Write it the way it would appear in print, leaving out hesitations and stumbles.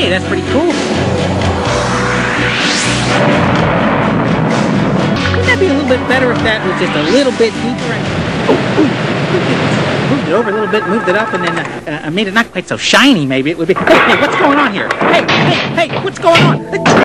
Hey, that's pretty cool. Wouldn't that be a little bit better if that was just a little bit deeper? Moved it over a little bit, moved it up, and then made it not quite so shiny, maybe it would be. Hey, what's going on here? Hey, what's going on?